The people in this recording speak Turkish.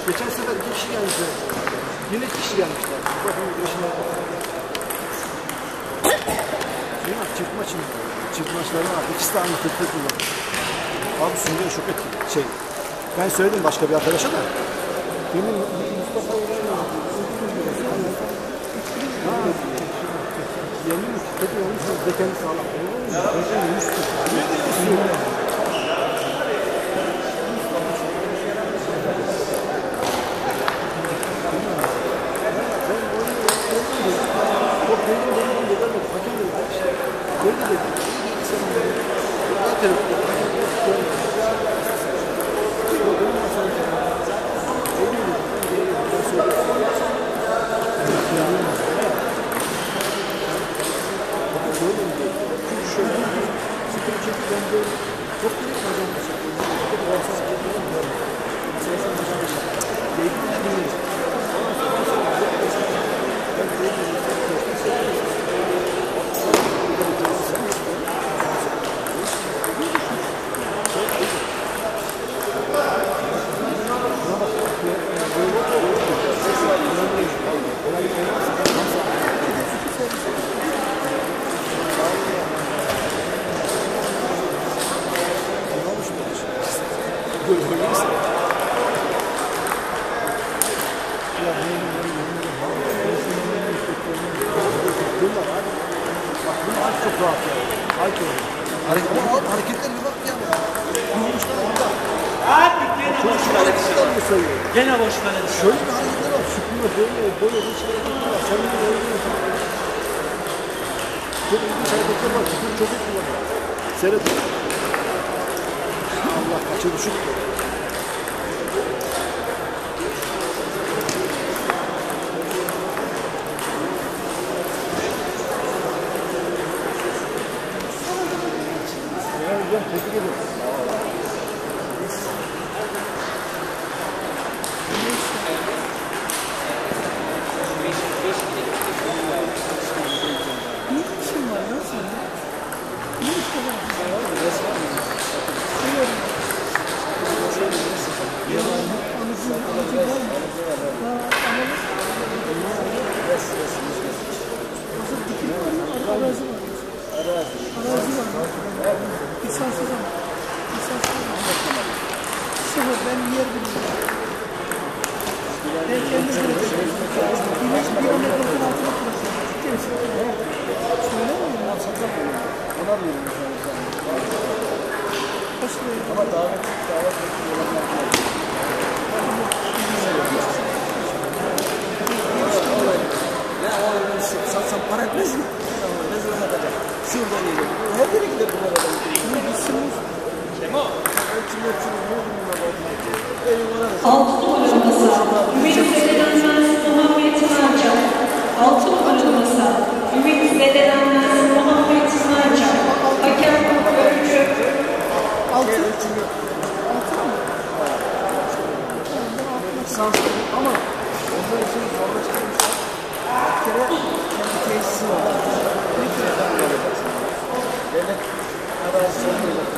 Geçen sefer 2 kişi gelmişler. Yine 2 kişi gelmişler. Bakın başına. Çift maçın. Çift maçları var. İkisi de aynı tek kullanıyor. Abi sunuyor şok etti. Ben söyledim başka bir arkadaşa da. Benim Mustafa'yı yemin kötü olmuş. Zekeni sağlam. Ne diyorsun? Çok rahat hareketlerine bak ya. Kurmuşlar orada. Gene boş ver. Şöyle bir hareketler var. Süpürüyor böyle bir şey var. Kendini öldürüyor. Çok ilginç hareketler var. Süpürü çok iyi kullanıyor. Seyredin. Allah kaçırdı şu. Tebrik ederim. Ne işin var lan senin? Ne işin var? Arazi var. İnsansız ama. Sıfır, ben yer bilmiyorum. Ben kendi göreceğim. Güneş bir metrenin altına kuracağım. Ciddi misin? Söylemiyor musun? Kaç liraya? Ama davet satsan para etmez mi? Ne zaman satacak? Şuradan yiyelim. Her yere gider bunlar adam. Ne bilsin? Altı numaralı masa, Ümit Zedelenmez Muhammed Narca. Altı numaralı masa, Ümit Zedelenmez Muhammed Narca. Hakem Görücü. Altı mı? Ama onlar için zorlaştırmışlar. Bir kere kendi tesisi var. Bir kere daha yapacaksın. Devlet arazisi olmayacak.